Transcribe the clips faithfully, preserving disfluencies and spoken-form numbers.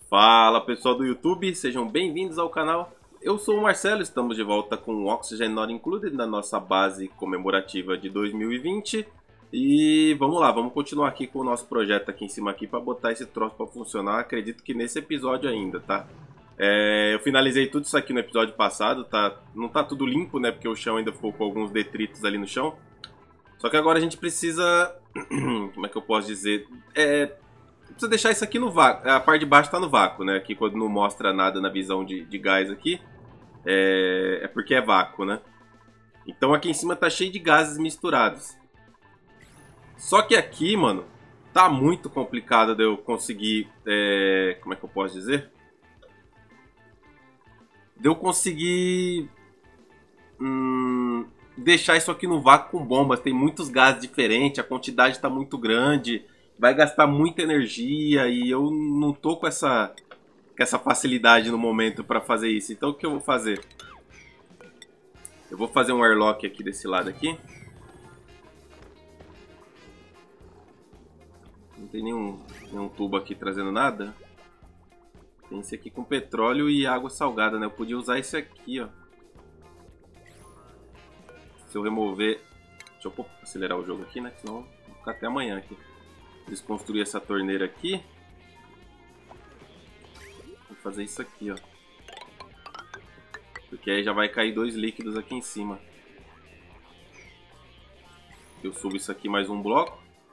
Fala pessoal do YouTube, sejam bem-vindos ao canal. Eu sou o Marcelo, estamos de volta com o Oxygen Not Included na nossa base comemorativa de dois mil e vinte. E vamos lá, vamos continuar aqui com o nosso projeto aqui em cima aqui para botar esse troço para funcionar. Acredito que nesse episódio ainda, tá? É, eu finalizei tudo isso aqui no episódio passado, tá? Não tá tudo limpo, né? Porque o chão ainda ficou com alguns detritos ali no chão. Só que agora a gente precisa... Como é que eu posso dizer? É... Precisa deixar isso aqui no vácuo. A parte de baixo está no vácuo, né? Aqui quando não mostra nada na visão de, de gás aqui, é... é porque é vácuo, né? Então aqui em cima tá cheio de gases misturados. Só que aqui, mano, tá muito complicado de eu conseguir... É... Como é que eu posso dizer? De eu conseguir... Hum... deixar isso aqui no vácuo com bombas. Tem muitos gases diferentes, a quantidade está muito grande, vai gastar muita energia e eu não tô com essa, com essa facilidade no momento para fazer isso. Então o que eu vou fazer? Eu vou fazer um airlock aqui desse lado aqui. Não tem nenhum, nenhum tubo aqui trazendo nada. Tem esse aqui com petróleo e água salgada, né? Eu podia usar esse aqui, ó. Se eu remover... Deixa eu acelerar o jogo aqui, né? Senão vou ficar até amanhã aqui. Desconstruir essa torneira aqui. Vou fazer isso aqui, ó. Porque aí já vai cair dois líquidos aqui em cima. Eu subo isso aqui mais um bloco.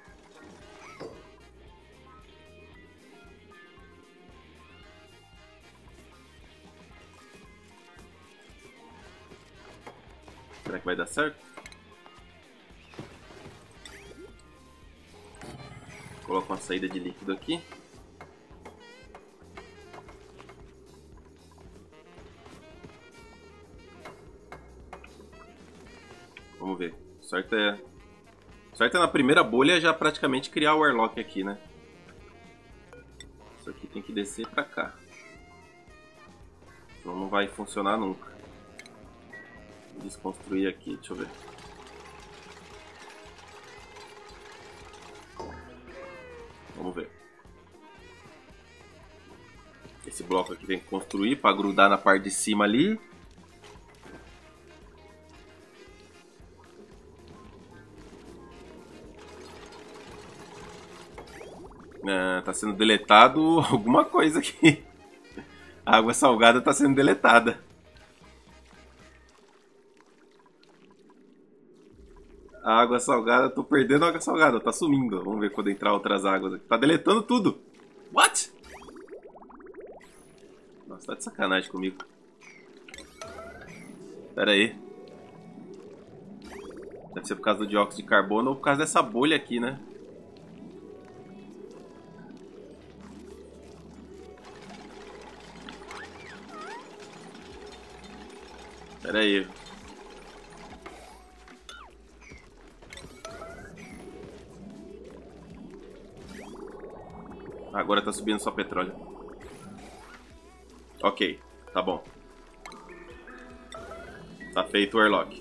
Será que vai dar certo? Coloco uma saída de líquido aqui. Vamos ver. O certo é... O certo é na primeira bolha já praticamente criar o airlock aqui, né? Isso aqui tem que descer pra cá. Senão não vai funcionar nunca. Desconstruir aqui, deixa eu ver. Vamos ver. Esse bloco aqui tem que construir para grudar na parte de cima ali. Ah, tá sendo deletado alguma coisa aqui. A água salgada tá sendo deletada. A água salgada, tô perdendo a água salgada, tá sumindo. Vamos ver quando entrar outras águas aqui. Tá deletando tudo. What? Nossa, tá de sacanagem comigo. Pera aí. Deve ser por causa do dióxido de carbono ou por causa dessa bolha aqui, né? Pera aí. Agora tá subindo só petróleo. Ok, tá bom. Tá feito o airlock.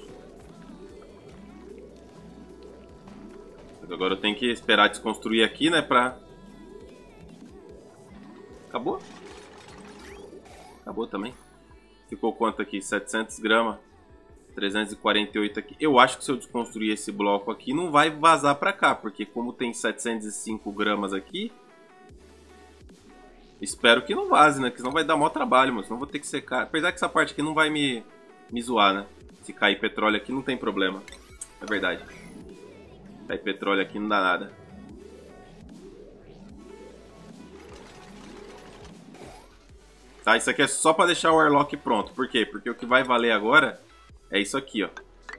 Agora eu tenho que esperar desconstruir aqui, né, pra... Acabou? Acabou também. Ficou quanto aqui? setecentos gramas. trezentos e quarenta e oito aqui. Eu acho que se eu desconstruir esse bloco aqui, não vai vazar pra cá. Porque como tem setecentos e cinco gramas aqui... Espero que não vaze, né? Porque senão vai dar maior trabalho, mas senão vou ter que secar. Apesar que essa parte aqui não vai me, me zoar, né? Se cair petróleo aqui não tem problema. É verdade. Cair petróleo aqui não dá nada. Tá, isso aqui é só pra deixar o airlock pronto. Por quê? Porque o que vai valer agora é isso aqui, ó.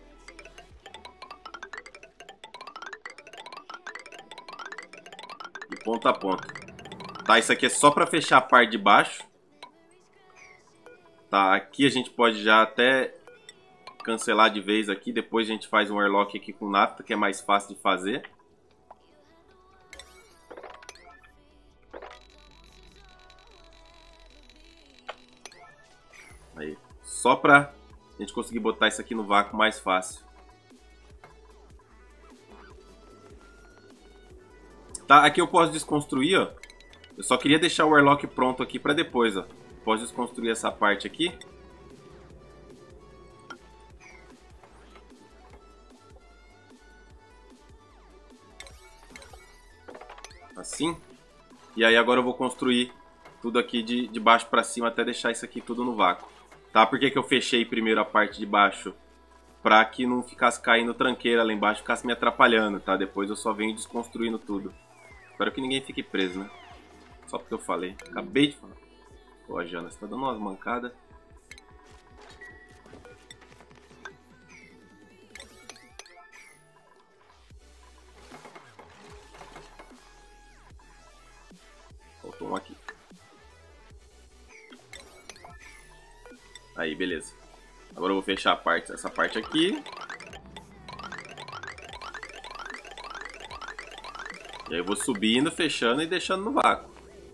De ponta a ponta. Tá, isso aqui é só para fechar a parte de baixo. Tá, aqui a gente pode já até cancelar de vez aqui. Depois a gente faz um airlock aqui com nafta, que é mais fácil de fazer. Aí, só pra a gente conseguir botar isso aqui no vácuo mais fácil. Tá, aqui eu posso desconstruir, ó. Eu só queria deixar o airlock pronto aqui pra depois, ó. Pode desconstruir essa parte aqui. Assim. E aí agora eu vou construir tudo aqui de, de baixo pra cima até deixar isso aqui tudo no vácuo. Tá? Por que que eu fechei primeiro a parte de baixo? Pra que não ficasse caindo tranqueira lá embaixo, ficasse me atrapalhando, tá? Depois eu só venho desconstruindo tudo. Espero que ninguém fique preso, né? Só porque eu falei. Acabei de falar. Pô, Jana, você tá dando umas mancadas. Faltou um aqui. Aí, beleza. Agora eu vou fechar a parte, essa parte aqui. E aí eu vou subindo, fechando e deixando no vácuo.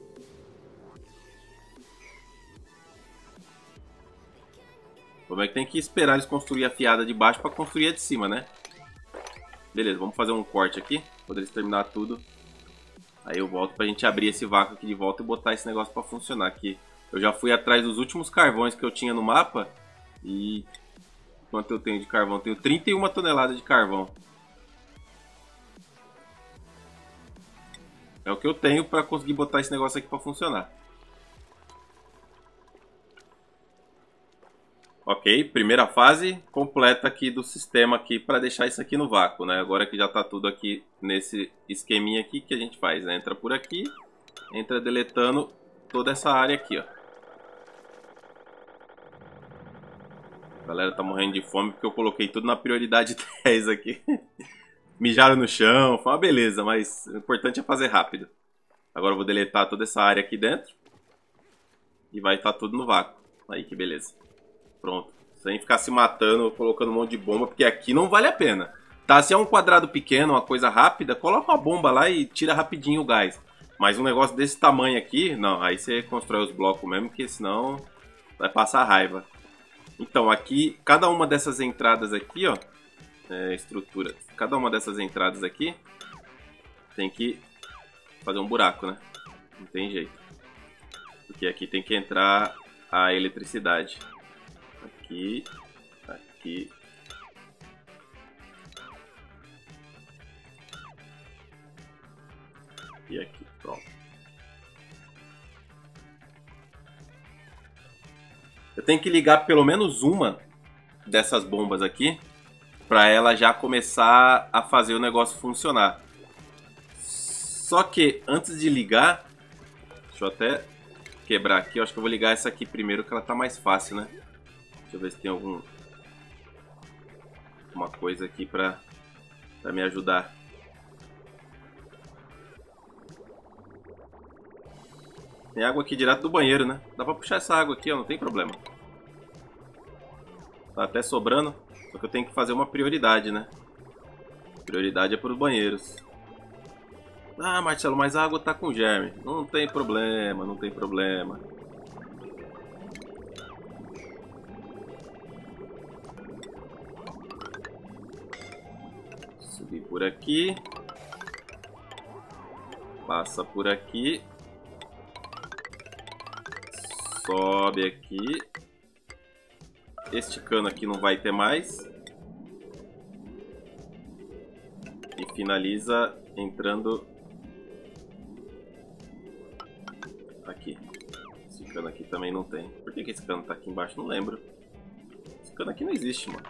O problema é que tem que esperar eles construir a fiada de baixo para construir a de cima, né? Beleza, vamos fazer um corte aqui. Quando eles terminar tudo, aí eu volto pra gente abrir esse vácuo aqui de volta e botar esse negócio pra funcionar aqui. Eu já fui atrás dos últimos carvões que eu tinha no mapa. E... quanto eu tenho de carvão? Eu tenho trinta e uma toneladas de carvão. É o que eu tenho pra conseguir botar esse negócio aqui pra funcionar. Ok, primeira fase completa aqui do sistema aqui para deixar isso aqui no vácuo, né? Agora que já tá tudo aqui nesse esqueminha aqui, que a gente faz, né? Entra por aqui, entra deletando toda essa área aqui, ó. A galera tá morrendo de fome porque eu coloquei tudo na prioridade dez aqui. Mijaram no chão, foi uma beleza, mas o importante é fazer rápido. Agora eu vou deletar toda essa área aqui dentro. E vai estar tudo no vácuo. Aí, que beleza. Pronto. Sem ficar se matando, colocando um monte de bomba, porque aqui não vale a pena. Tá, se é um quadrado pequeno, uma coisa rápida, coloca uma bomba lá e tira rapidinho o gás. Mas um negócio desse tamanho aqui, não. Aí você constrói os blocos mesmo, porque senão vai passar raiva. Então, aqui, cada uma dessas entradas aqui, ó. É, estrutura. Cada uma dessas entradas aqui tem que fazer um buraco, né? Não tem jeito. Porque aqui tem que entrar a eletricidade. Aqui, aqui. E aqui, pronto. Eu tenho que ligar pelo menos uma dessas bombas aqui para ela já começar a fazer o negócio funcionar. Só que antes de ligar, deixa eu até quebrar aqui, eu acho que eu vou ligar essa aqui primeiro, que ela tá mais fácil, né? Deixa eu ver se tem algum uma coisa aqui pra, pra me ajudar. Tem água aqui direto do banheiro, né? Dá pra puxar essa água aqui, ó, não tem problema. Tá até sobrando, só que eu tenho que fazer uma prioridade, né? Prioridade é para os banheiros. Ah, Marcelo, mas a água tá com germe. Não tem problema, não tem problema. Subir por aqui. Passa por aqui. Sobe aqui. Este cano aqui não vai ter mais. E finaliza entrando aqui. Esse cano aqui também não tem. Por que que esse cano tá aqui embaixo? Não lembro. Esse cano aqui não existe, mano.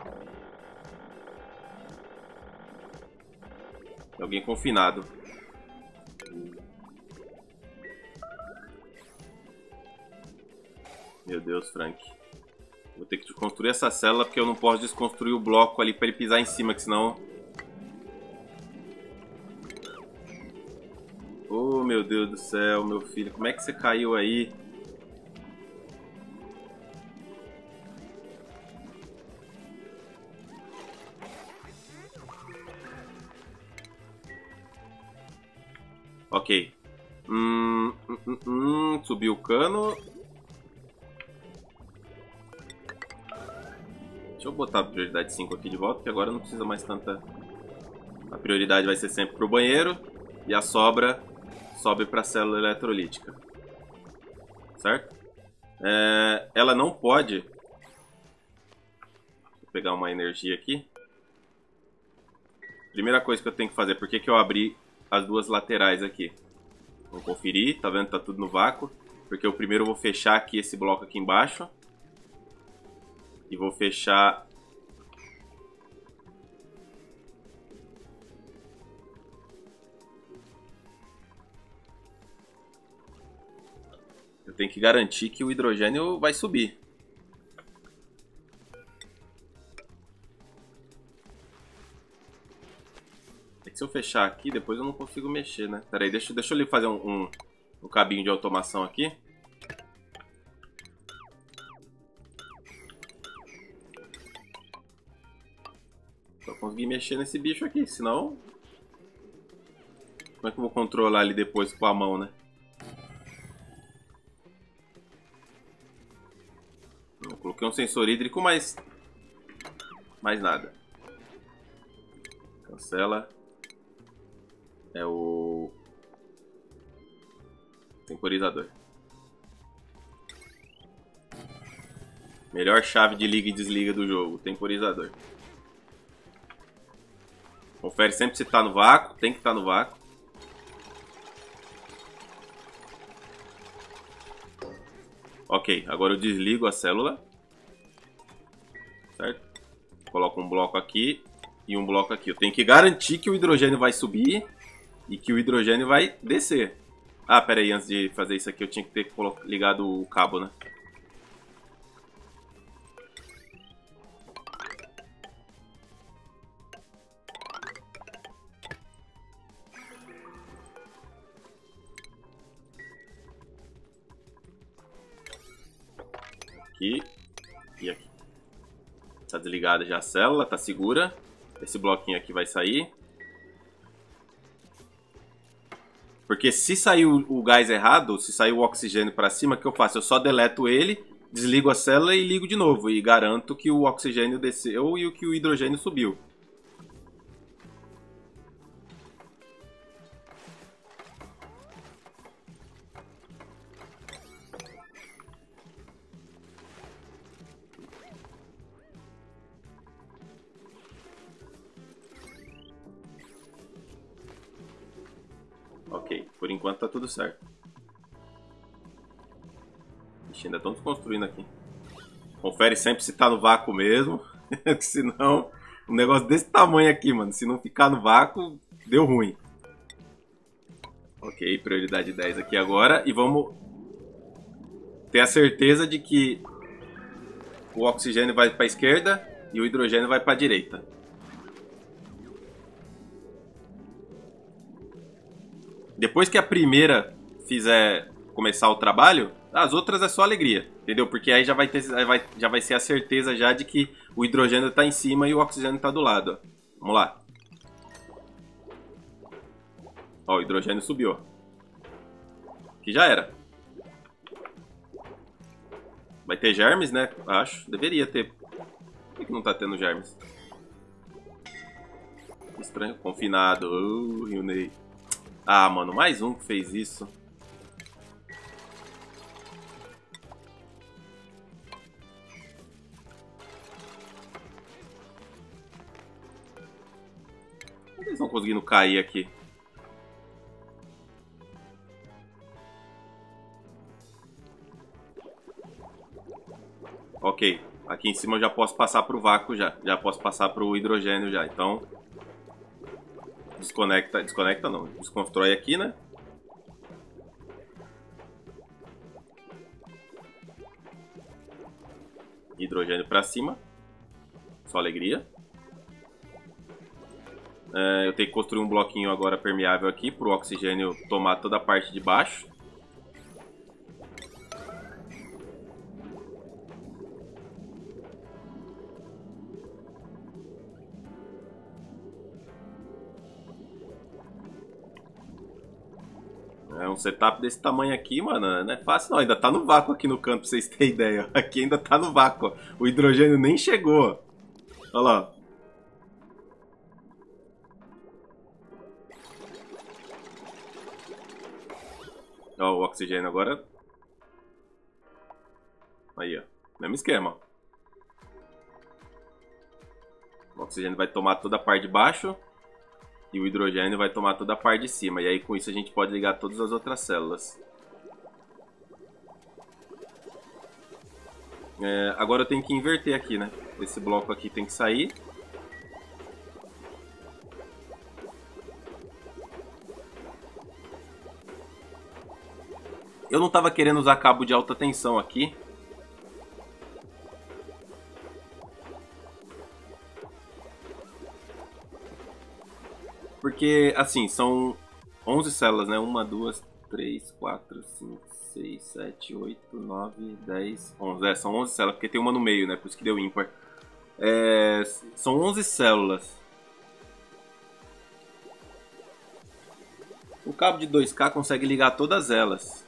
Tem alguém confinado. Meu Deus, Frank. Vou ter que construir essa célula porque eu não posso desconstruir o bloco ali para ele pisar em cima, que senão... Oh, meu Deus do céu, meu filho. Como é que você caiu aí? Ok. Hum, hum, hum, hum, subiu o cano. Deixa eu botar a prioridade cinco aqui de volta, porque agora não precisa mais tanta... A prioridade vai ser sempre pro banheiro. E a sobra sobe para a célula eletrolítica. Certo? É, ela não pode... Vou pegar uma energia aqui. Primeira coisa que eu tenho que fazer, por que que eu abri as duas laterais aqui? Vamos conferir, tá vendo? Tá tudo no vácuo. Porque eu primeiro vou fechar aqui esse bloco aqui embaixo. E vou fechar... Eu tenho que garantir que o hidrogênio vai subir. É que se eu fechar aqui, depois eu não consigo mexer, né? Pera aí, deixa, deixa eu fazer um, um, um cabinho de automação aqui. Pra conseguir mexer nesse bicho aqui, senão... Como é que eu vou controlar ele depois com a mão, né? Eu coloquei um sensor hídrico, mas... Mais nada. Cancela. É o... Temporizador. Melhor chave de liga e desliga do jogo. Temporizador. Confere sempre se tá no vácuo. Tem que estar no vácuo. Ok, agora eu desligo a célula. Certo? Coloco um bloco aqui e um bloco aqui. Eu tenho que garantir que o hidrogênio vai subir e que o hidrogênio vai descer. Ah, pera aí, antes de fazer isso aqui eu tinha que ter ligado o cabo, né? Aqui e aqui. Tá desligada já a célula, tá segura. Esse bloquinho aqui vai sair. Porque se sair o, o gás errado, se sair o oxigênio para cima, o que eu faço? Eu só deleto ele, desligo a célula e ligo de novo. E garanto que o oxigênio desceu e que o hidrogênio subiu. Ok, por enquanto tá tudo certo. Ixi, ainda estão construindo aqui. Confere sempre se tá no vácuo mesmo. Senão, um negócio desse tamanho aqui, mano. Se não ficar no vácuo, deu ruim. Ok, prioridade dez aqui agora. E vamos ter a certeza de que o oxigênio vai para a esquerda e o hidrogênio vai para a direita. Depois que a primeira fizer começar o trabalho, as outras é só alegria, entendeu? Porque aí já vai, ter, vai, já vai ser a certeza já de que o hidrogênio está em cima e o oxigênio está do lado. Vamos lá. Ó, o hidrogênio subiu. Aqui já era. Vai ter germes, né? Acho. Deveria ter. Por que, que não tá tendo germes? Estranho. Confinado. Oh, Rio Ney. Ah, mano, mais um que fez isso. Como eles estão conseguindo cair aqui? Ok, aqui em cima eu já posso passar para o vácuo já. Já posso passar para o hidrogênio já. Então, desconecta, desconecta não, desconstrói aqui, né? Hidrogênio para cima. Só alegria. É, eu tenho que construir um bloquinho agora permeável aqui para o oxigênio tomar toda a parte de baixo. É um setup desse tamanho aqui, mano, não é fácil não. Ainda tá no vácuo aqui no canto, pra vocês terem ideia. Aqui ainda tá no vácuo. O hidrogênio nem chegou. Olha lá. Ó, o oxigênio agora. Aí, ó. Mesmo esquema. O oxigênio vai tomar toda a parte de baixo. E o hidrogênio vai tomar toda a parte de cima. E aí com isso a gente pode ligar todas as outras células. É, agora eu tenho que inverter aqui, né? Esse bloco aqui tem que sair. Eu não estava querendo usar cabo de alta tensão aqui. Porque, assim, são onze células, né? uma, duas, três, quatro, cinco, seis, sete, oito, nove, dez, onze. É, são onze células, porque tem uma no meio, né? Por isso que deu ímpar. É, são onze células. O cabo de dois K consegue ligar todas elas.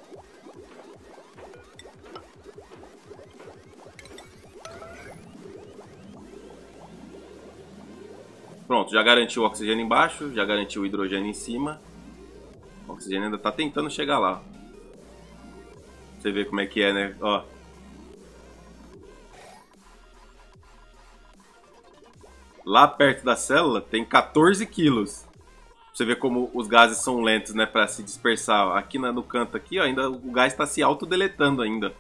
Pronto, já garantiu o oxigênio embaixo, já garantiu o hidrogênio em cima. O oxigênio ainda tá tentando chegar lá. Você vê como é que é, né? Ó. Lá perto da célula tem quatorze quilos. Você vê como os gases são lentos, né? Pra se dispersar. Aqui no canto aqui, ó, ainda o gás está se autodeletando ainda.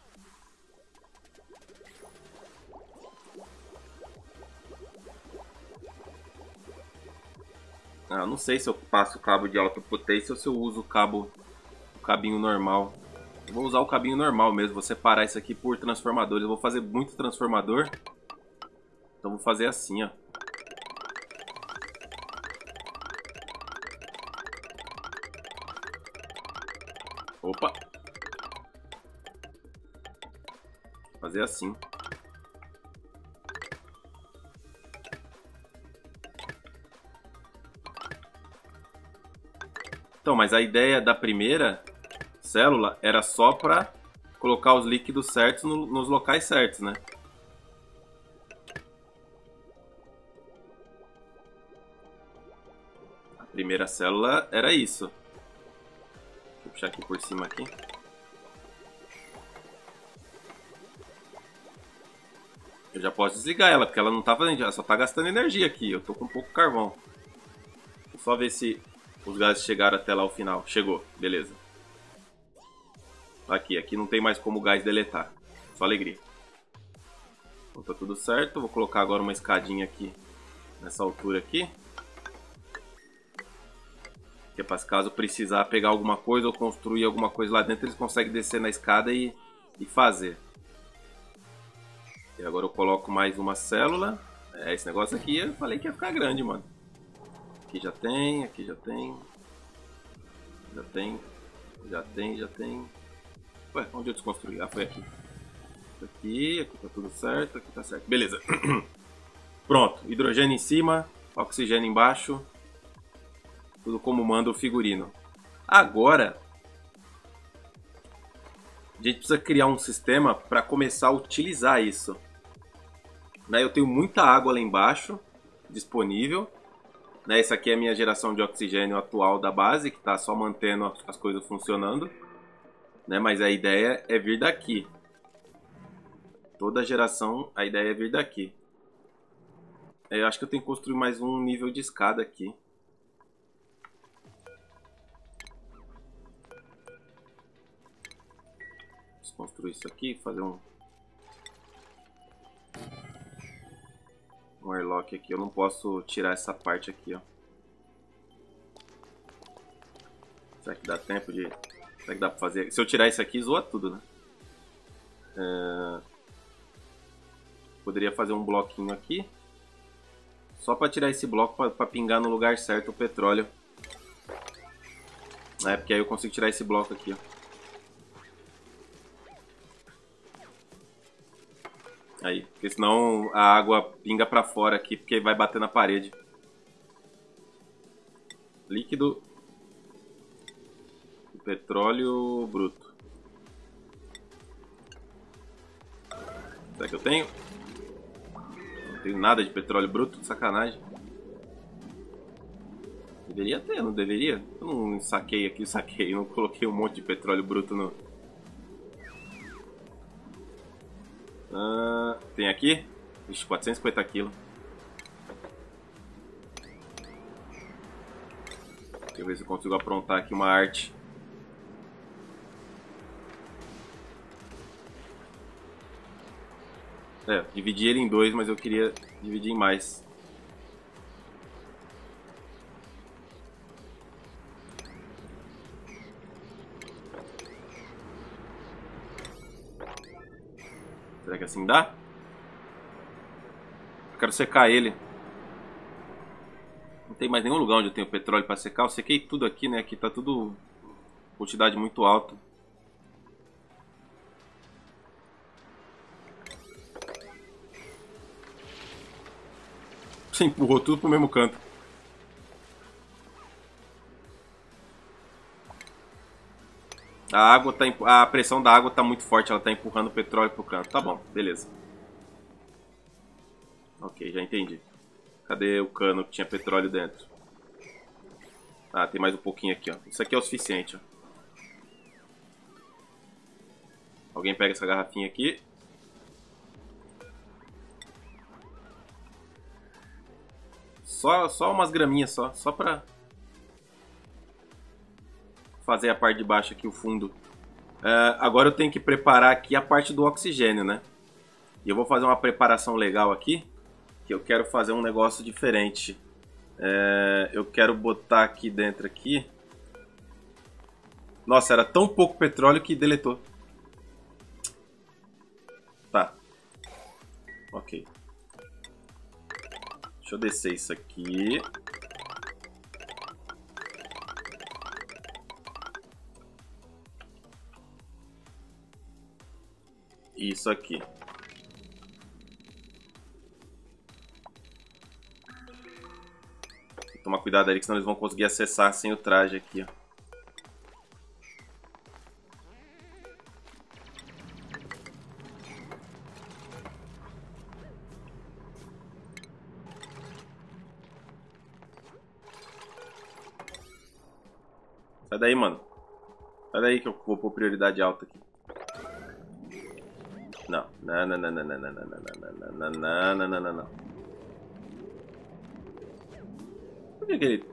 Ah, não sei se eu passo o cabo de alta potência ou se eu uso o cabo, o cabinho normal. Eu vou usar o cabinho normal mesmo, vou separar isso aqui por transformadores. Eu vou fazer muito transformador. Então vou fazer assim, ó. Opa! Vou fazer assim. Então, mas a ideia da primeira célula era só para colocar os líquidos certos no, nos locais certos, né? A primeira célula era isso. Deixa eu puxar aqui por cima aqui. Eu já posso desligar ela, porque ela não tá fazendo, ela só tá gastando energia aqui. Eu tô com pouco carvão. Vou só ver se os gases chegaram até lá ao final. Chegou, beleza. Aqui, aqui não tem mais como o gás deletar. Só alegria. Então tá tudo certo. Vou colocar agora uma escadinha aqui. Nessa altura aqui. Que é para caso precisar pegar alguma coisa ou construir alguma coisa lá dentro, eles conseguem descer na escada e, e fazer. E agora eu coloco mais uma célula. É, esse negócio aqui eu falei que ia ficar grande, mano. Aqui já tem, aqui já tem. Já tem, já tem, já tem. Ué, onde eu desconstruí? Ah, foi aqui. Aqui, aqui tá tudo certo, aqui tá certo. Beleza. Pronto, hidrogênio em cima, oxigênio embaixo. Tudo como manda o figurino. Agora, a gente precisa criar um sistema para começar a utilizar isso. Né, eu tenho muita água lá embaixo disponível. Né, essa aqui é a minha geração de oxigênio atual da base, que está só mantendo as coisas funcionando. Né, mas a ideia é vir daqui. Toda geração, a ideia é vir daqui. Eu acho que eu tenho que construir mais um nível de escada aqui. Construir isso aqui, fazer um um airlock aqui. Eu não posso tirar essa parte aqui, ó. Será que dá tempo de... Será que dá pra fazer? Se eu tirar isso aqui, zoa tudo, né? É... Poderia fazer um bloquinho aqui. Só pra tirar esse bloco pra, pra pingar no lugar certo o petróleo. É, porque aí eu consigo tirar esse bloco aqui, ó. Aí, porque senão a água pinga pra fora aqui, porque vai bater na parede. Líquido. Petróleo bruto. Será que eu tenho? Não tenho nada de petróleo bruto, sacanagem. Deveria ter, não deveria? Eu não saquei aqui, saquei, não coloquei um monte de petróleo bruto no... Ah, tem aqui? Ixi, quatrocentos e cinquenta quilos. Deixa eu ver se eu consigo aprontar aqui uma arte. É, dividi ele em dois, mas eu queria dividir em mais. Será que assim dá? Eu quero secar ele. Não tem mais nenhum lugar onde eu tenho petróleo para secar. Eu sequei tudo aqui, né? Aqui tá tudo quantidade muito alta. Você empurrou tudo pro mesmo canto. A água tá, a pressão da água tá muito forte, ela tá empurrando o petróleo pro canto. Tá bom, beleza. Ok, já entendi. Cadê o cano que tinha petróleo dentro? Ah, tem mais um pouquinho aqui, ó. Isso aqui é o suficiente, ó. Alguém pega essa garrafinha aqui. Só, só umas graminhas só, só pra fazer a parte de baixo aqui, o fundo. Uh, agora eu tenho que preparar aqui a parte do oxigênio, né? E eu vou fazer uma preparação legal aqui, que eu quero fazer um negócio diferente. Uh, eu quero botar aqui dentro aqui. Nossa, era tão pouco petróleo que deletou. Tá. Ok. Deixa eu descer isso aqui. Isso aqui. Tomar cuidado ali, que senão eles vão conseguir acessar sem o traje aqui, ó. Sai daí, mano. Sai daí que eu vou pôr prioridade alta aqui. Não. Não, não, não, não, não, não, não, não, não, não, não, não, não, não. Por que que ele...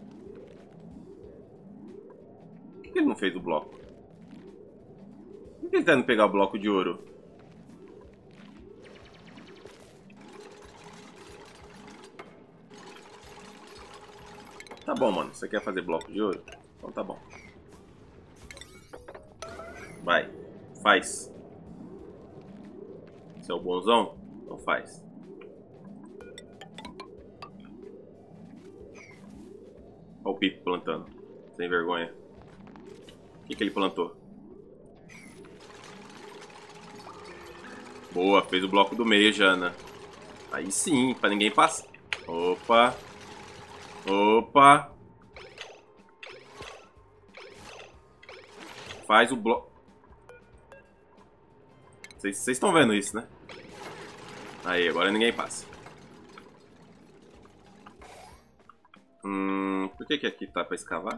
Por que que ele não fez o bloco? Por que ele tá indo pegar o bloco de ouro? Tá bom, mano. Você quer fazer bloco de ouro? Então tá bom. Vai. Faz. Você é o bonzão? Então faz. Olha o Pipo plantando. Sem vergonha. O que que ele plantou? Boa, fez o bloco do meio, Jana. Aí sim, pra ninguém passar. Opa. Opa. Faz o bloco. Vocês estão vendo isso, né? Aí, agora ninguém passa. Hum, por que que aqui tá pra escavar?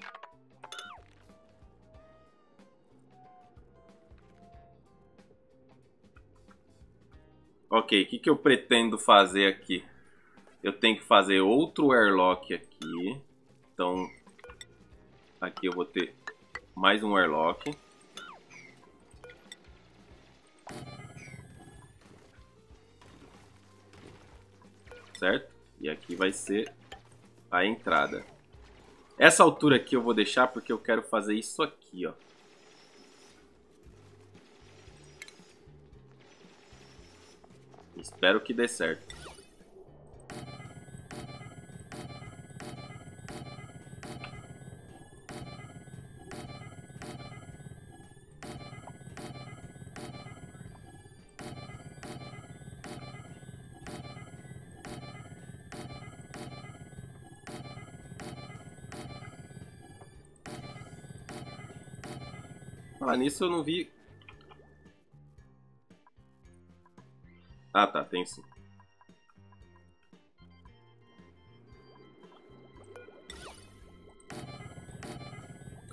Ok, o que que eu pretendo fazer aqui? Eu tenho que fazer outro airlock aqui. Então, aqui eu vou ter mais um airlock. Certo? E aqui vai ser a entrada. Essa altura aqui eu vou deixar porque eu quero fazer isso aqui, ó. Espero que dê certo. Ah, nisso eu não vi. Ah, tá, tem sim.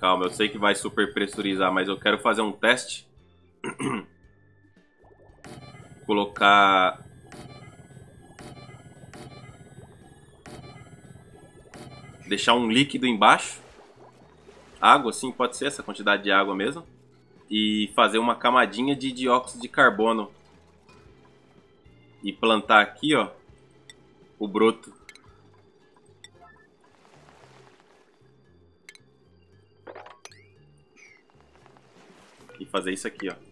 Calma, eu sei que vai super pressurizar, mas eu quero fazer um teste. Colocar... Deixar um líquido embaixo. Água, sim, pode ser essa quantidade de água mesmo. E fazer uma camadinha de dióxido de carbono. E plantar aqui, ó, o broto. E fazer isso aqui, ó.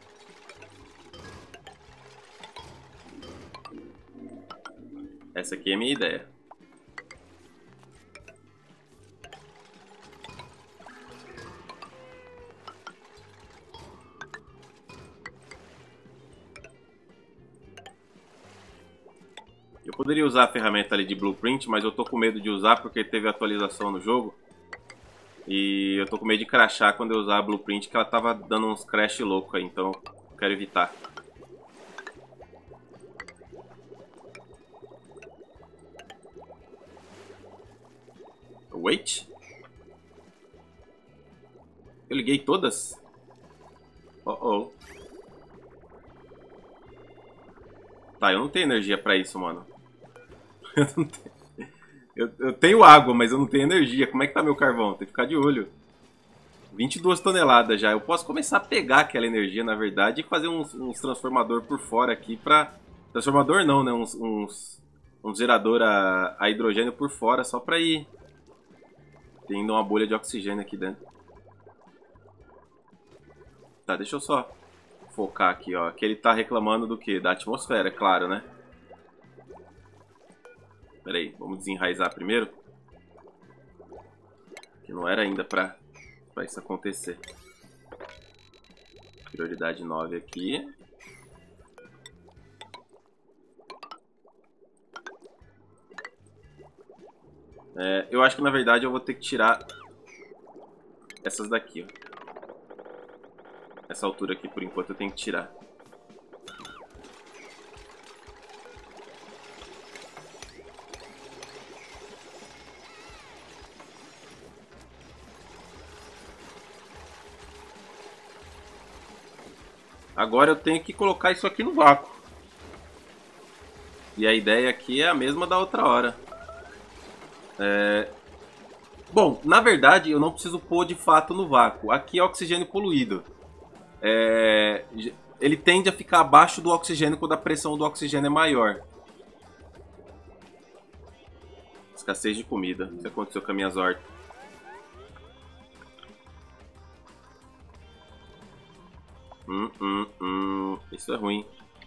Essa aqui é a minha ideia. Eu poderia usar a ferramenta ali de blueprint, mas eu tô com medo de usar porque teve atualização no jogo. E eu tô com medo de crashar quando eu usar a blueprint, que ela tava dando uns crash louco aí, então eu quero evitar. Wait? Eu liguei todas? Oh oh. Tá, eu não tenho energia pra isso, mano. Eu não tenho. Eu, eu tenho água, mas eu não tenho energia. Como é que tá meu carvão? Tem que ficar de olho. vinte e duas toneladas já. Eu posso começar a pegar aquela energia, na verdade, e fazer uns, uns transformador por fora aqui pra... Transformador não, né? Uns, uns, um gerador a, a hidrogênio por fora, só pra ir tendo uma bolha de oxigênio aqui dentro. Tá, deixa eu só focar aqui, ó. Que ele tá reclamando do quê? Da atmosfera, é claro, né? Pera aí, vamos desenraizar primeiro. Que não era ainda pra, pra isso acontecer. Prioridade nove aqui. É, eu acho que na verdade eu vou ter que tirar essas daqui, ó. Essa altura aqui por enquanto eu tenho que tirar. Agora eu tenho que colocar isso aqui no vácuo. E a ideia aqui é a mesma da outra hora. É... Bom, na verdade eu não preciso pôr de fato no vácuo. Aqui é oxigênio poluído. É... Ele tende a ficar abaixo do oxigênio quando a pressão do oxigênio é maior. Escassez de comida. Isso aconteceu com as minhas hortas. Hum, hum, hum. Isso é ruim.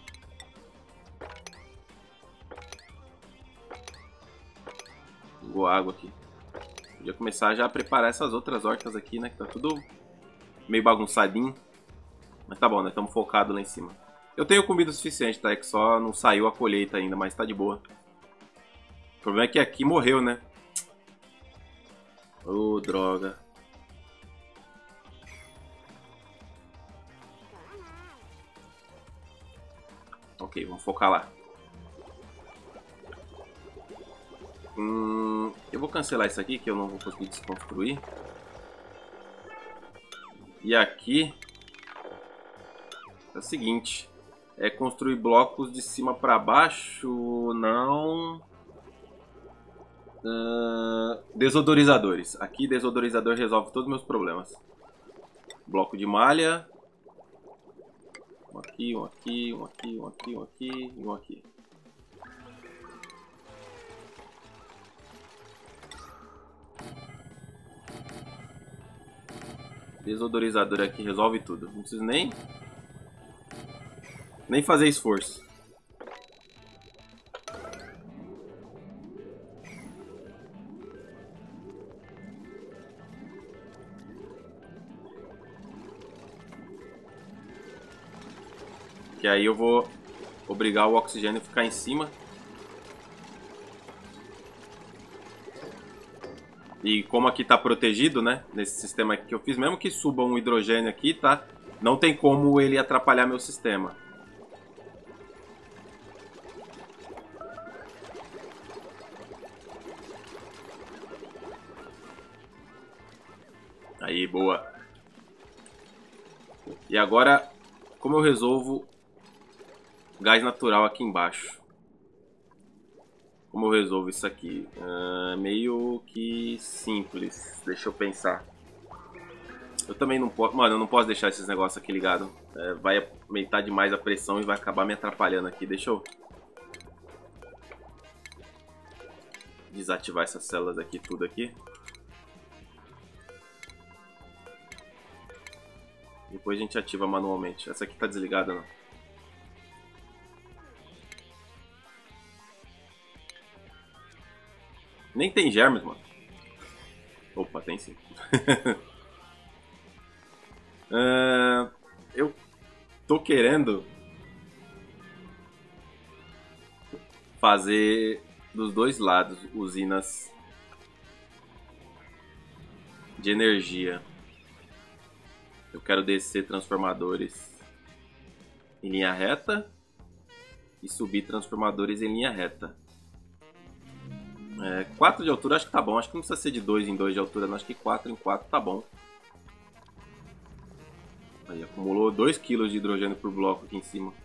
Jogou água aqui. Podia começar já a preparar essas outras hortas aqui, né? Que tá tudo meio bagunçadinho. Mas tá bom, né? Estamos focados lá em cima. Eu tenho comida o suficiente, tá? É que só não saiu a colheita ainda, mas tá de boa. O problema é que aqui morreu, né? Ô, oh, droga. Ok, vamos focar lá. Hum, eu vou cancelar isso aqui, que eu não vou conseguir desconstruir. E aqui é o seguinte. É construir blocos de cima para baixo. Não. Uh, desodorizadores. Aqui desodorizador resolve todos os meus problemas. Bloco de malha. Um aqui, um aqui, um aqui, um aqui, um aqui e um aqui. Desodorizador aqui resolve tudo. Não preciso nem nem fazer esforço. Que aí eu vou obrigar o oxigênio a ficar em cima. E como aqui tá protegido, né? Nesse sistema aqui que eu fiz, mesmo que suba um hidrogênio aqui, tá? Não tem como ele atrapalhar meu sistema. Aí, boa. E agora, como eu resolvo gás natural aqui embaixo? Como eu resolvo isso aqui? Uh, meio que simples. Deixa eu pensar. Eu também não posso... Mano, eu não posso deixar esses negócios aqui ligados. É, vai aumentar demais a pressão e vai acabar me atrapalhando aqui. Deixa eu... desativar essas células aqui, tudo aqui. Depois a gente ativa manualmente. Essa aqui tá desligada, não. Nem tem germes, mano. Opa, tem sim. uh, eu tô querendo fazer dos dois lados usinas de energia. Eu quero descer transformadores em linha reta e subir transformadores em linha reta. É, quatro de altura acho que tá bom. Acho que não precisa ser de dois em dois de altura, não. Acho que quatro em quatro tá bom. Aí acumulou dois quilos de hidrogênio por bloco aqui em cima.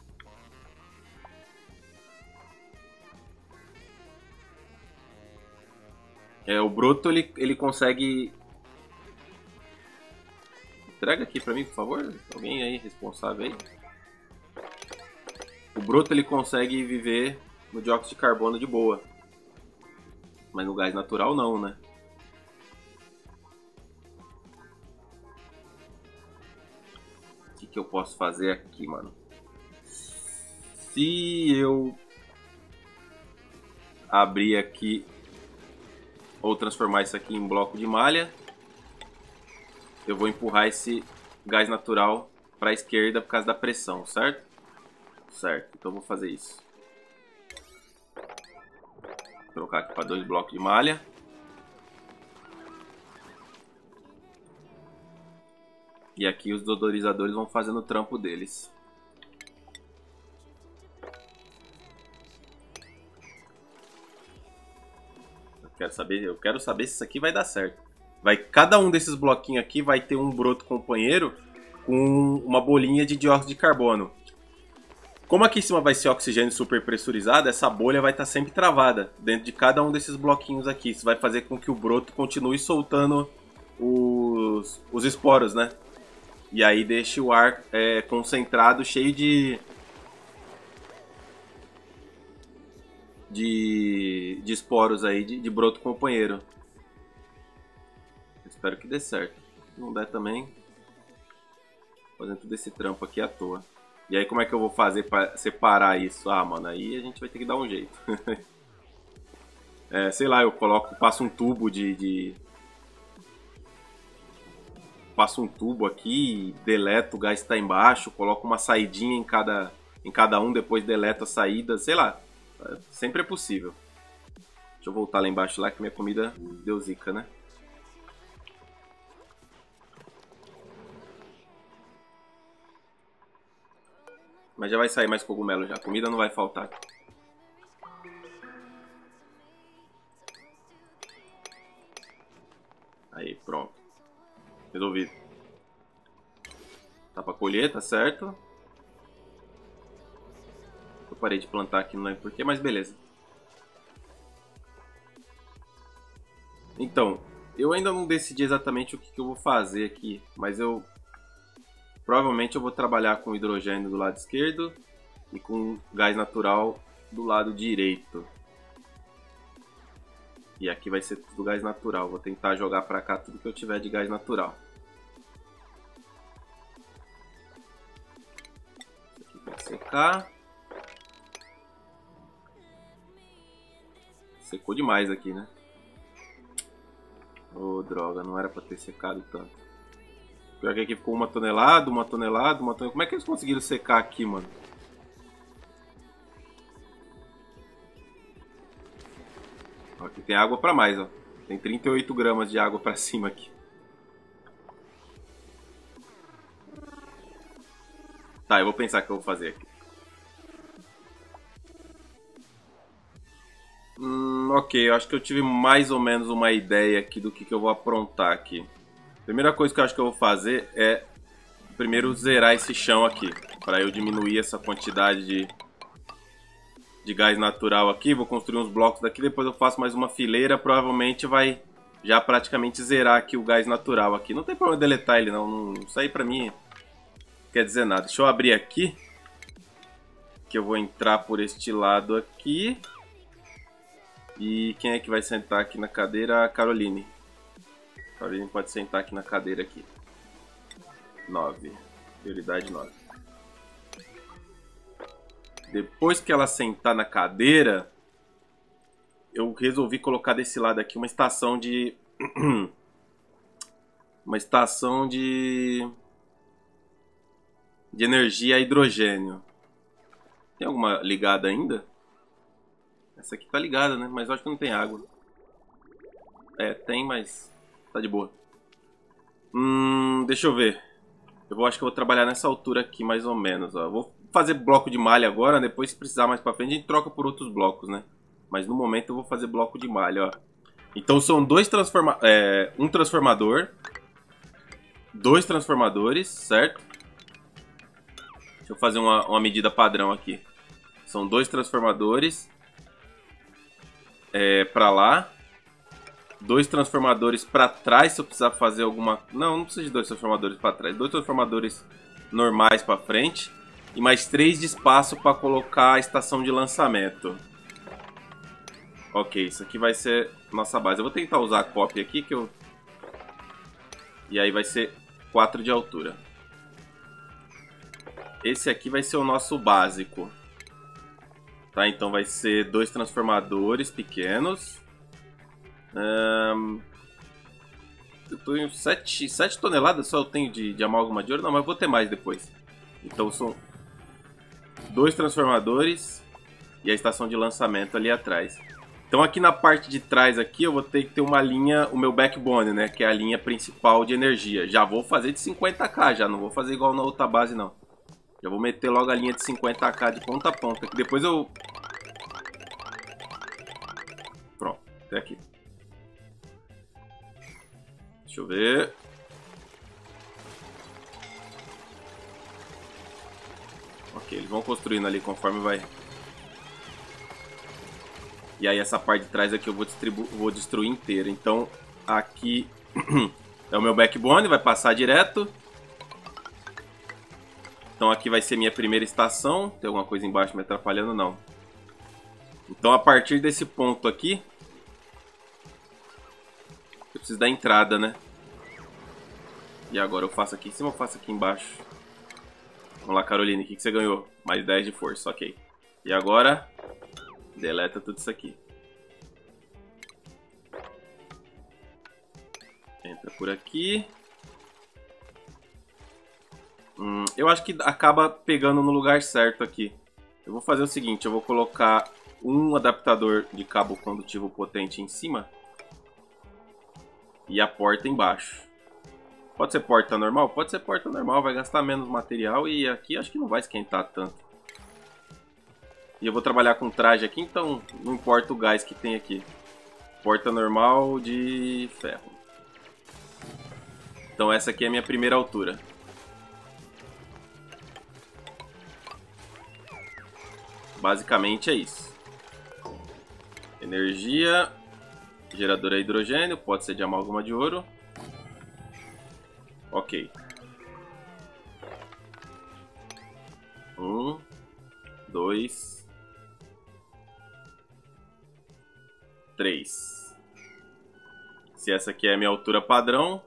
É, o broto ele, ele consegue... Entrega aqui pra mim, por favor. Alguém aí responsável aí. O broto ele consegue viver no dióxido de carbono de boa. Mas no gás natural não, né? O que, que eu posso fazer aqui, mano? Se eu abrir aqui ou transformar isso aqui em bloco de malha, eu vou empurrar esse gás natural para a esquerda por causa da pressão, certo? Certo, então eu vou fazer isso. Vou trocar aqui para dois blocos de malha. E aqui os deodorizadores vão fazendo o trampo deles. Eu quero saber, eu quero saber se isso aqui vai dar certo. Vai, cada um desses bloquinhos aqui vai ter um broto companheiro com uma bolinha de dióxido de carbono. Como aqui em cima vai ser oxigênio super pressurizado, essa bolha vai estar sempre travada dentro de cada um desses bloquinhos aqui. Isso vai fazer com que o broto continue soltando os, os esporos, né? E aí deixe o ar é, concentrado, cheio de, de, de esporos aí, de, de broto companheiro. Espero que dê certo. Se não der também, fazendo todo esse trampo aqui à toa. E aí como é que eu vou fazer para separar isso? Ah, mano, aí a gente vai ter que dar um jeito. É, sei lá, eu coloco, passo um tubo de... de... Passo um tubo aqui, deleto o gás que tá embaixo, coloco uma saidinha em cada, em cada um, depois deleto a saída, sei lá. Sempre é possível. Deixa eu voltar lá embaixo lá que minha comida deu zica, né? Mas já vai sair mais cogumelo já. A comida não vai faltar. Aí, pronto. Resolvido. Tá pra colher, tá certo. Eu parei de plantar aqui, não lembro porquê, mas beleza. Então, eu ainda não decidi exatamente o que, que eu vou fazer aqui. Mas eu... Provavelmente eu vou trabalhar com hidrogênio do lado esquerdo e com gás natural do lado direito. E aqui vai ser tudo gás natural. Vou tentar jogar pra cá tudo que eu tiver de gás natural. Isso aqui vai secar. Secou demais aqui, né? Ô, oh, droga, não era pra ter secado tanto. Pior que aqui ficou uma tonelada, uma tonelada, uma tonelada. Como é que eles conseguiram secar aqui, mano? Ó, aqui tem água pra mais, ó. Tem trinta e oito gramas de água pra cima aqui. Tá, eu vou pensar o que eu vou fazer aqui. Hum, ok, eu acho que eu tive mais ou menos uma ideia aqui do que, que eu vou aprontar aqui. Primeira coisa que eu acho que eu vou fazer é primeiro zerar esse chão aqui, para eu diminuir essa quantidade de, de gás natural aqui. Vou construir uns blocos daqui, depois eu faço mais uma fileira, provavelmente vai já praticamente zerar aqui o gás natural aqui. Não tem problema deletar ele não, não isso aí pra mim não quer dizer nada. Deixa eu abrir aqui, que eu vou entrar por este lado aqui. E quem é que vai sentar aqui na cadeira? A Caroline. A Caroline pode sentar aqui na cadeira aqui. nove. Prioridade nove. Depois que ela sentar na cadeira, eu resolvi colocar desse lado aqui uma estação de... uma estação de... de energia a hidrogênio. Tem alguma ligada ainda? Essa aqui tá ligada, né? Mas eu acho que não tem água. É, tem, mas tá de boa. Hum, deixa eu ver. Eu acho que eu vou trabalhar nessa altura aqui, mais ou menos. Ó. Vou fazer bloco de malha agora, depois se precisar mais pra frente a gente troca por outros blocos, né? Mas no momento eu vou fazer bloco de malha, ó. Então são dois transforma é, um transformador, dois transformadores, certo? Deixa eu fazer uma, uma medida padrão aqui. São dois transformadores é, pra lá. Dois transformadores pra trás, se eu precisar fazer alguma... Não, não precisa de dois transformadores pra trás. Dois transformadores normais pra frente. E mais três de espaço pra colocar a estação de lançamento. Ok, isso aqui vai ser nossa base. Eu vou tentar usar a cópia aqui, que eu... E aí vai ser quatro de altura. Esse aqui vai ser o nosso básico. Tá, então vai ser dois transformadores pequenos. Um, eu tenho sete, sete toneladas só eu tenho de, de amálgama de ouro. Não, mas eu vou ter mais depois. Então são dois transformadores e a estação de lançamento ali atrás. Então aqui na parte de trás aqui eu vou ter que ter uma linha, o meu backbone, né? Que é a linha principal de energia. Já vou fazer de cinquenta K já, não vou fazer igual na outra base não. Já vou meter logo a linha de cinquenta K de ponta a ponta. Que depois eu... Pronto, até aqui. Deixa eu ver. Ok, eles vão construindo ali conforme vai. E aí essa parte de trás aqui eu vou, distribu vou destruir inteira. Então aqui é o meu backbone, vai passar direto. Então aqui vai ser minha primeira estação. Tem alguma coisa embaixo me atrapalhando? Não. Então a partir desse ponto aqui eu preciso da entrada, né? E agora eu faço aqui em cima ou faço aqui embaixo? Vamos lá, Caroline, o que, que você ganhou? Mais dez de força, ok. E agora, deleta tudo isso aqui. Entra por aqui. Hum, eu acho que acaba pegando no lugar certo aqui. Eu vou fazer o seguinte, eu vou colocar um adaptador de cabo condutivo potente em cima. E a porta embaixo. Pode ser porta normal? Pode ser porta normal, vai gastar menos material e aqui acho que não vai esquentar tanto. E eu vou trabalhar com traje aqui, então não importa o gás que tem aqui. Porta normal de ferro. Então essa aqui é a minha primeira altura. Basicamente é isso. Energia... Gerador a hidrogênio, pode ser de amálgama de ouro. Ok. Um, dois, três. Se essa aqui é a minha altura padrão,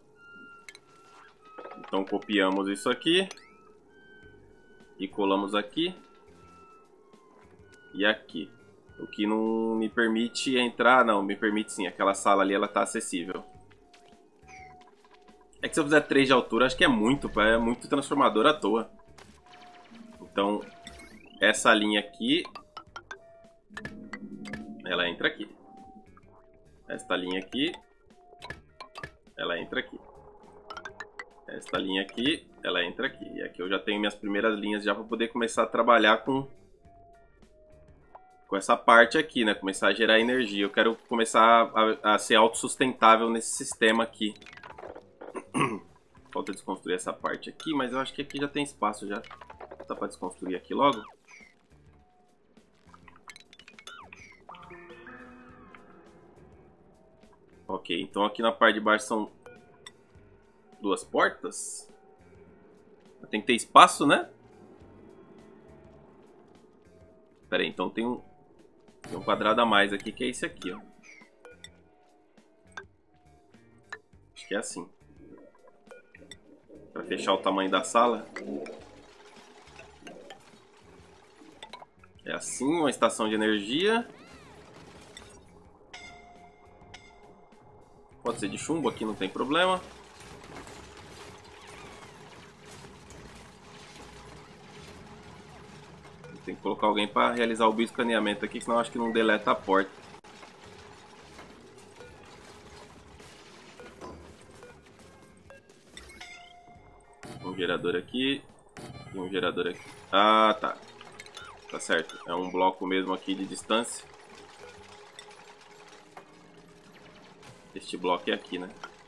então copiamos isso aqui e colamos aqui e aqui. O que não me permite entrar, não, me permite sim, aquela sala ali ela tá acessível. É que se eu fizer três de altura, acho que é muito, é muito transformador à toa. Então, essa linha aqui, ela entra aqui. Esta linha aqui, ela entra aqui. Esta linha aqui, ela entra aqui. E aqui eu já tenho minhas primeiras linhas já para poder começar a trabalhar com... com essa parte aqui, né? Começar a gerar energia. Eu quero começar a, a ser autossustentável nesse sistema aqui. Falta desconstruir essa parte aqui, mas eu acho que aqui já tem espaço já. Dá pra desconstruir aqui logo. Ok, então aqui na parte de baixo são duas portas. Tem que ter espaço, né? Pera aí, então tem um, tem um quadrado a mais aqui, que é esse aqui, ó. Acho que é assim. Para fechar o tamanho da sala. É assim, uma estação de energia. Pode ser de chumbo aqui, não tem problema. Tem que colocar alguém para realizar o bioescaneamento aqui, senão acho que não deleta a porta. Um gerador aqui e um gerador aqui. Ah, tá. Tá certo. É um bloco mesmo aqui de distância. Este bloco é aqui, né?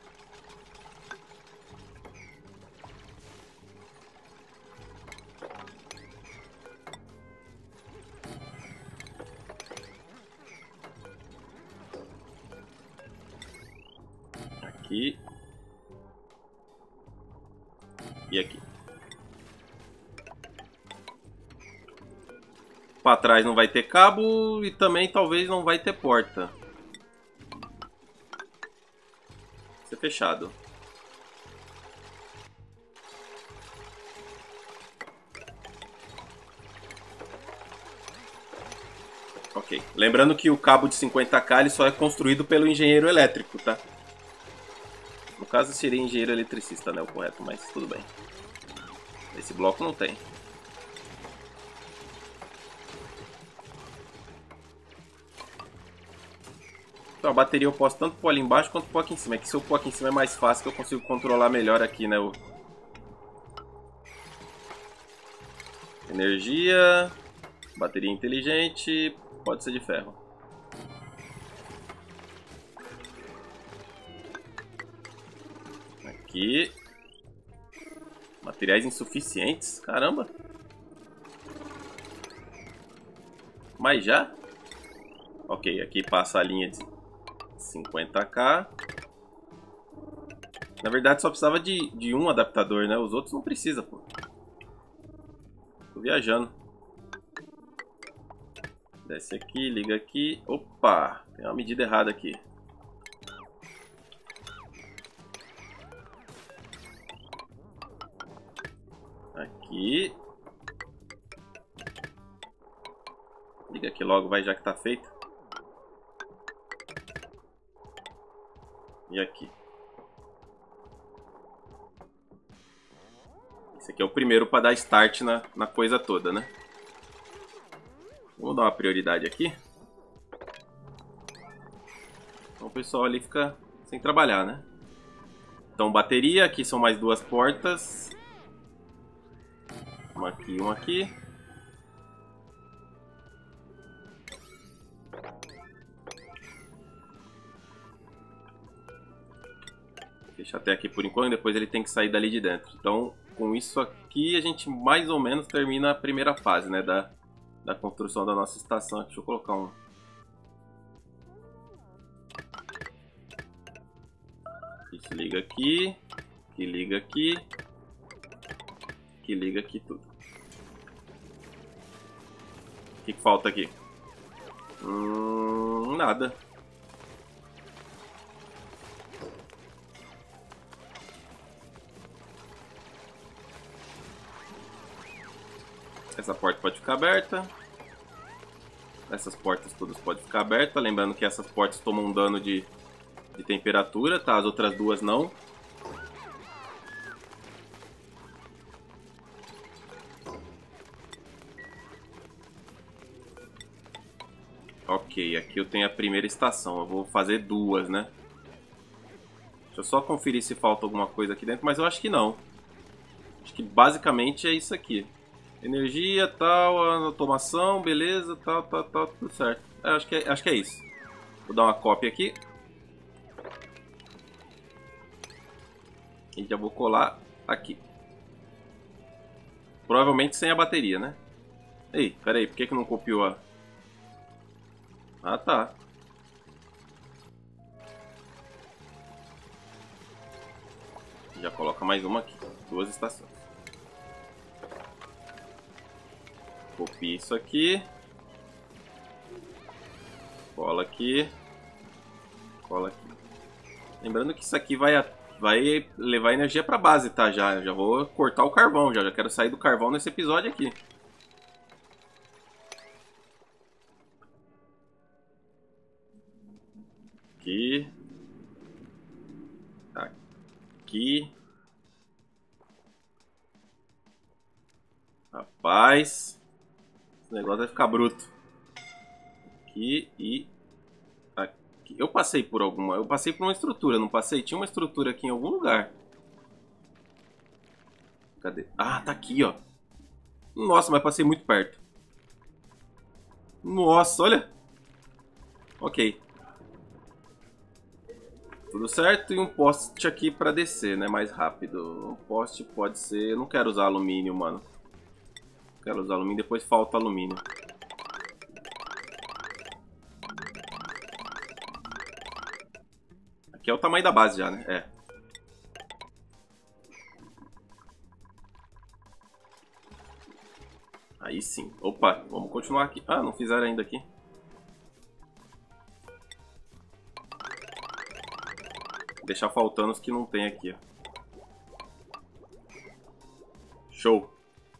Aqui. E aqui. Para trás não vai ter cabo e também talvez não vai ter porta. Vai ser fechado. Ok. Lembrando que o cabo de cinquenta K ele só é construído pelo engenheiro elétrico, tá? No caso seria engenheiro eletricista, né? O correto, mas tudo bem. Esse bloco não tem. Então a bateria eu posso tanto pôr ali embaixo quanto pôr aqui em cima. É que se eu pôr aqui em cima é mais fácil, que eu consigo controlar melhor aqui, né? O... Energia. Bateria inteligente. Pode ser de ferro. Aqui. Materiais insuficientes? Caramba. Mas já? Ok, aqui passa a linha de cinquenta K. Na verdade só precisava de, de um adaptador, né? Os outros não precisa, pô. Tô viajando. Desce aqui, liga aqui. Opa! Tem uma medida errada aqui. Aqui. Liga aqui logo, vai, já que tá feito. E aqui. Esse aqui é o primeiro para dar start na, na coisa toda, né? Vamos dar uma prioridade aqui. Então o pessoal ali fica sem trabalhar, né? Então bateria, aqui são mais duas portas. Uma aqui e uma aqui. Deixa até aqui por enquanto, depois ele tem que sair dali de dentro. Então, com isso aqui, a gente mais ou menos termina a primeira fase, né, da, da construção da nossa estação. Deixa eu colocar um... Isso liga aqui, que liga aqui, que liga aqui tudo. O que, que falta aqui? Hum, nada. Essa porta pode ficar aberta. Essas portas todas podem ficar abertas. Lembrando que essas portas tomam um dano de, de temperatura, tá? As outras duas não. Ok, aqui eu tenho a primeira estação. Eu vou fazer duas, né? Deixa eu só conferir se falta alguma coisa aqui dentro, mas eu acho que não. Acho que basicamente é isso aqui. Energia, tal, automação, beleza, tal, tal, tal, tudo certo. É, acho, que é, acho que é isso. Vou dar uma cópia aqui. E já vou colar aqui. Provavelmente sem a bateria, né? Ei, peraí, por que que não copiou a... Ah, tá. Já coloca mais uma aqui. Duas estações. Copia isso aqui. Cola aqui. Cola aqui. Lembrando que isso aqui vai, vai levar energia pra base, tá? Já, já vou cortar o carvão. Já, já quero sair do carvão nesse episódio aqui. Aqui. Aqui. Rapaz. Esse negócio vai ficar bruto. Aqui e... aqui. Eu passei por alguma... Eu passei por uma estrutura, não passei? Tinha uma estrutura aqui em algum lugar. Cadê? Ah, tá aqui, ó. Nossa, mas passei muito perto. Nossa, olha. Ok. Tudo certo, e um poste aqui pra descer, né? Mais rápido. Um poste pode ser... Eu não quero usar alumínio, mano. Quero usar alumínio, depois falta alumínio. Aqui é o tamanho da base já, né? É. Aí sim. Opa, vamos continuar aqui. Ah, não fizeram ainda aqui. Deixar faltando os que não tem aqui, ó. Show.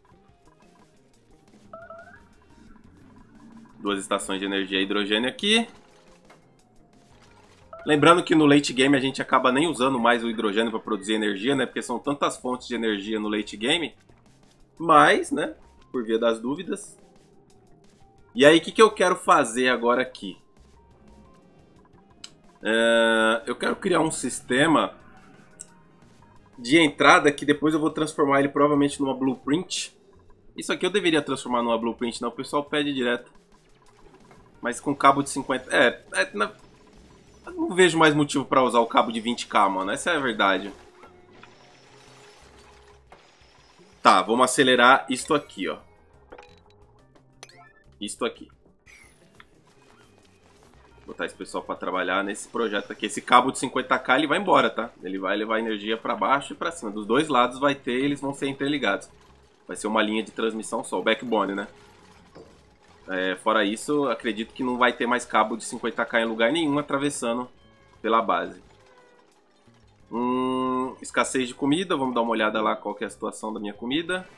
Duas estações de energia e hidrogênio aqui. Lembrando que no late game a gente acaba nem usando mais o hidrogênio para produzir energia, né? Porque são tantas fontes de energia no late game. Mas, né? Por via das dúvidas. E aí, o que, que eu quero fazer agora aqui? Uh, eu quero criar um sistema de entrada que depois eu vou transformar ele provavelmente numa blueprint. Isso aqui eu deveria transformar numa blueprint, não. O pessoal pede direto. Mas com cabo de cinquenta... É, é na... eu não vejo mais motivo para usar o cabo de vinte K, mano. Essa é a verdade. Tá, vamos acelerar isto aqui, ó. Isto aqui. Botar esse pessoal para trabalhar nesse projeto aqui. Esse cabo de cinquenta K ele vai embora, tá? Ele vai levar energia para baixo e para cima. Dos dois lados vai ter, eles vão ser interligados. Vai ser uma linha de transmissão só, o backbone, né? É, fora isso, acredito que não vai ter mais cabo de cinquenta K em lugar nenhum atravessando pela base. Hum, escassez de comida, vamos dar uma olhada lá qual que é a situação da minha comida.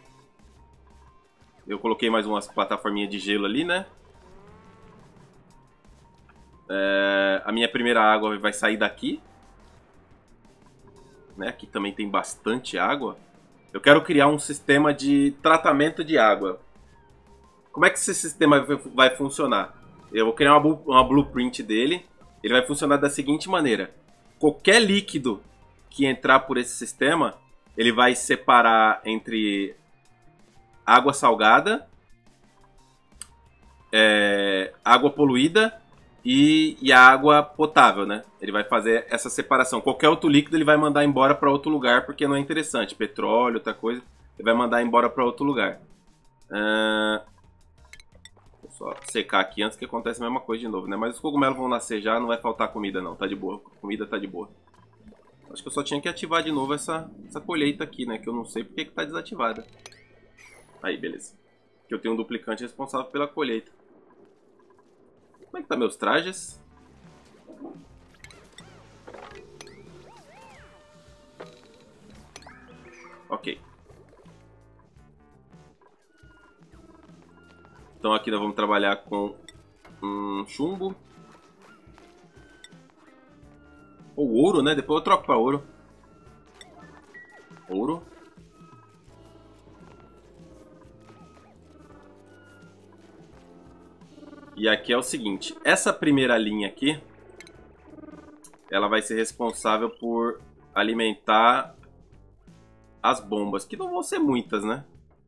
Eu coloquei mais umas plataforminhas de gelo ali, né? É, a minha primeira água vai sair daqui, né? Aqui também tem bastante água. Eu quero criar um sistema de tratamento de água. Como é que esse sistema vai funcionar? Eu vou criar uma, uma blueprint dele. Ele vai funcionar da seguinte maneira. Qualquer líquido que entrar por esse sistema, ele vai separar entre água salgada, é, água poluída e, e a água potável, né? Ele vai fazer essa separação. Qualquer outro líquido ele vai mandar embora para outro lugar porque não é interessante. Petróleo, outra coisa, ele vai mandar embora para outro lugar. Uh, vou só secar aqui antes que aconteça a mesma coisa de novo, né? Mas os cogumelos vão nascer já, não vai faltar comida não, tá de boa. A comida tá de boa. Acho que eu só tinha que ativar de novo essa, essa colheita aqui, né? Que eu não sei porque que tá desativada. Aí, beleza. Que eu tenho um duplicante responsável pela colheita. Como é que tá meus trajes? Ok. Então aqui nós vamos trabalhar com um chumbo. Ou ouro, né? Depois eu troco para ouro. Ouro. E aqui é o seguinte, essa primeira linha aqui, ela vai ser responsável por alimentar as bombas, que não vão ser muitas, né?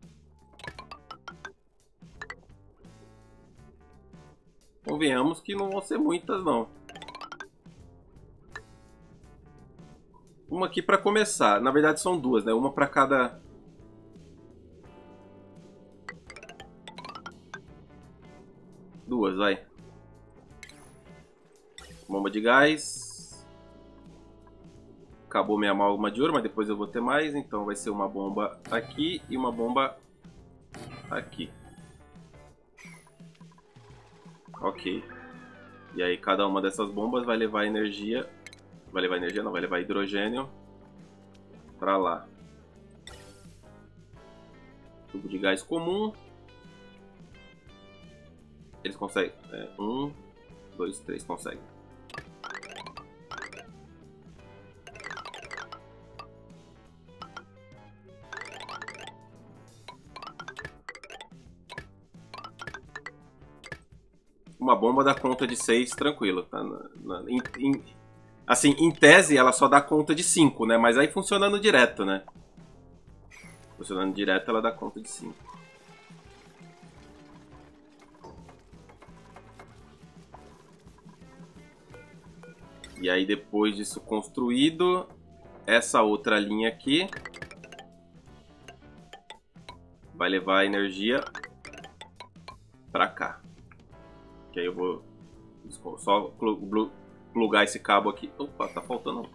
Convenhamos que não vão ser muitas, não. Uma aqui pra começar. Na verdade são duas, né? Uma pra cada... Duas, vai. Bomba de gás. Acabou minha amálgama de ouro, mas depois eu vou ter mais. Então vai ser uma bomba aqui e uma bomba aqui. Ok. E aí cada uma dessas bombas vai levar energia... Vai levar energia? Não, vai levar hidrogênio pra lá. Tubo de gás comum. Eles conseguem. É, um, dois, três, conseguem. Uma bomba dá conta de seis tranquilo, tá? Na, na, em, em, assim, em tese ela só dá conta de cinco, né? Mas aí funcionando direto, né? Funcionando direto ela dá conta de cinco. E aí depois disso construído, essa outra linha aqui vai levar a energia pra cá. Que aí eu vou só plugar esse cabo aqui. Opa, tá faltando.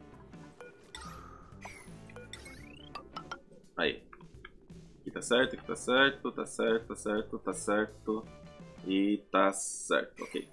Aí. Aqui tá certo, aqui tá certo, tá certo, tá certo, tá certo. E tá certo, ok.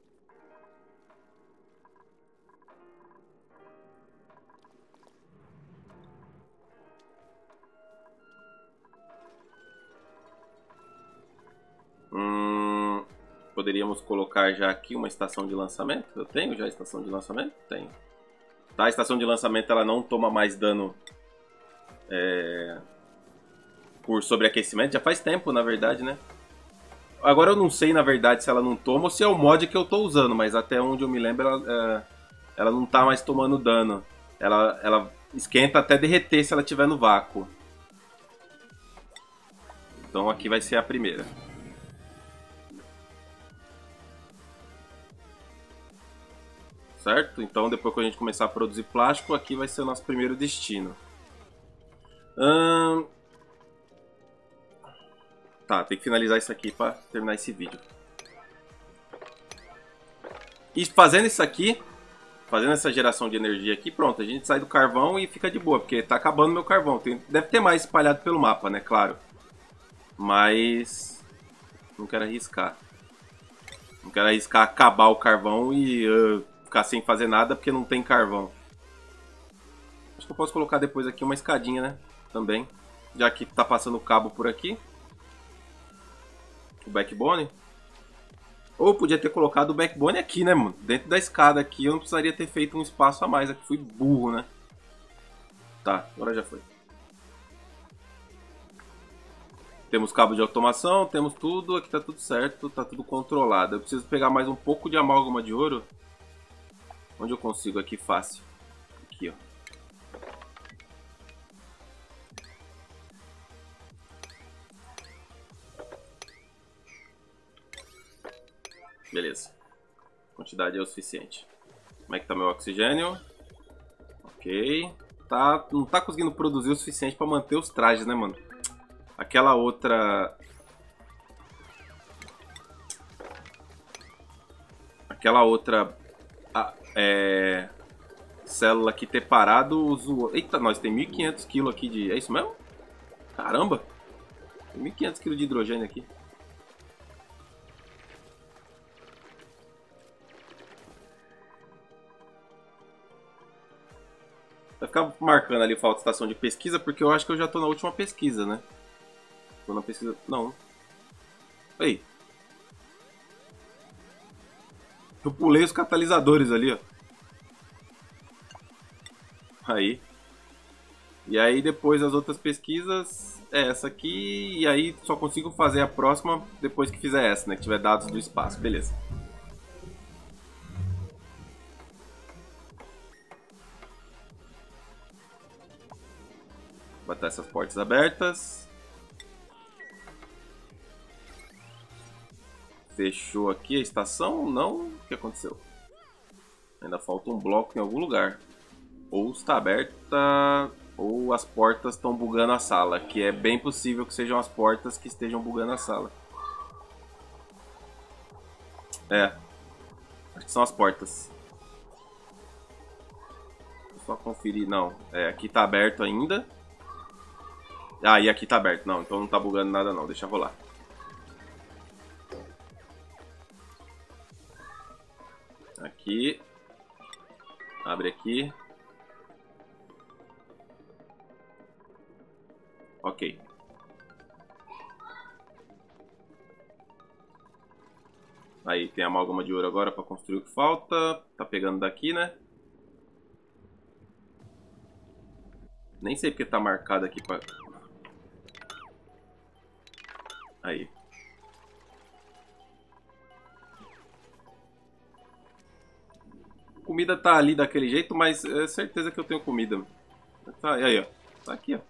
Hum, poderíamos colocar já aqui uma estação de lançamento. Eu tenho já a estação de lançamento? Tenho. Tá, a estação de lançamento ela não toma mais dano é, por sobreaquecimento. Já faz tempo, na verdade, né? Agora eu não sei, na verdade, se ela não toma ou se é o mod que eu tô usando. Mas até onde eu me lembro, ela, é, ela não tá mais tomando dano. Ela, ela esquenta até derreter se ela estiver no vácuo. Então aqui vai ser a primeira. Certo? Então depois que a gente começar a produzir plástico, aqui vai ser o nosso primeiro destino. Hum... Tá, tem que finalizar isso aqui para terminar esse vídeo. E fazendo isso aqui, fazendo essa geração de energia aqui, pronto, a gente sai do carvão e fica de boa, porque tá acabando meu carvão. Tem, deve ter mais espalhado pelo mapa, né? Claro. Mas não quero arriscar. Não quero arriscar acabar o carvão e... Uh, ficar sem fazer nada porque não tem carvão. Acho que eu posso colocar depois aqui uma escadinha, né? Também. Já que tá passando o cabo por aqui. O backbone. Ou podia ter colocado o backbone aqui, né, mano? Dentro da escada aqui eu não precisaria ter feito um espaço a mais. Aqui fui burro, né? Tá, agora já foi. Temos cabo de automação, temos tudo. Aqui tá tudo certo, tá tudo controlado. Eu preciso pegar mais um pouco de amálgama de ouro. Onde eu consigo aqui fácil? Aqui, ó. Beleza. A quantidade é o suficiente. Como é que tá meu oxigênio? Ok. Tá, não tá conseguindo produzir o suficiente para manter os trajes, né, mano? Aquela outra... Aquela outra... É... célula aqui ter parado usou... Eita, nós tem mil e quinhentos quilos aqui de... É isso mesmo? Caramba! Tem mil e quinhentos quilos de hidrogênio aqui. Vai ficar marcando ali falta de estação de pesquisa, porque eu acho que eu já tô na última pesquisa, né? Tô na pesquisa... Não. Ei. Eu pulei os catalisadores ali, ó. Aí. E aí depois as outras pesquisas é essa aqui. E aí só consigo fazer a próxima depois que fizer essa, né? Que tiver dados do espaço. Beleza. Vai estar essas portas abertas. Fechou aqui a estação? Não. O que aconteceu? Ainda falta um bloco em algum lugar. Ou está aberta, ou as portas estão bugando a sala, que é bem possível que sejam as portas que estejam bugando a sala. É, acho que são as portas. Vou só conferir, não, é, aqui tá aberto ainda. Ah, e aqui tá aberto, não, então não tá bugando nada não, deixa rolar. Aqui, abre aqui. Ok. Aí tem a amálgama de ouro agora para construir o que falta. Tá pegando daqui, né? Nem sei porque tá marcado aqui pra... Aí. Comida tá ali daquele jeito, mas é certeza que eu tenho comida. Tá, aí, ó. Tá aqui, ó.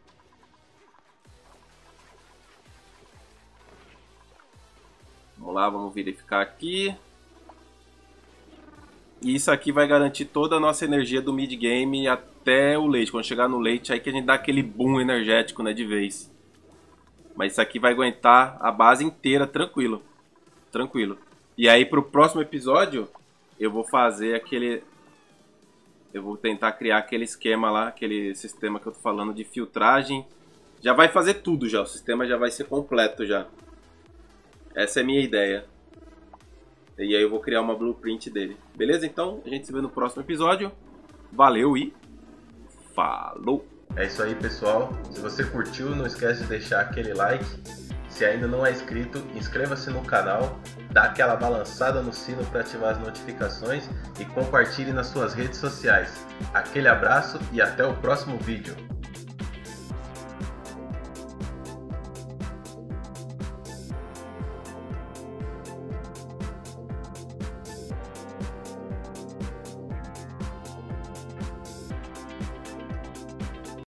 Vamos lá, vamos verificar aqui. E isso aqui vai garantir toda a nossa energia do mid-game até o leite. Quando chegar no leite, aí que a gente dá aquele boom energético, né, de vez. Mas isso aqui vai aguentar a base inteira, tranquilo. Tranquilo. E aí pro próximo episódio, eu vou fazer aquele... Eu vou tentar criar aquele esquema lá, aquele sistema que eu tô falando de filtragem. Já vai fazer tudo já, o sistema já vai ser completo já. Essa é a minha ideia. E aí eu vou criar uma blueprint dele. Beleza? Então, a gente se vê no próximo episódio. Valeu e falou! É isso aí, pessoal. Se você curtiu, não esquece de deixar aquele like. Se ainda não é inscrito, inscreva-se no canal, dá aquela balançada no sino para ativar as notificações e compartilhe nas suas redes sociais. Aquele abraço e até o próximo vídeo.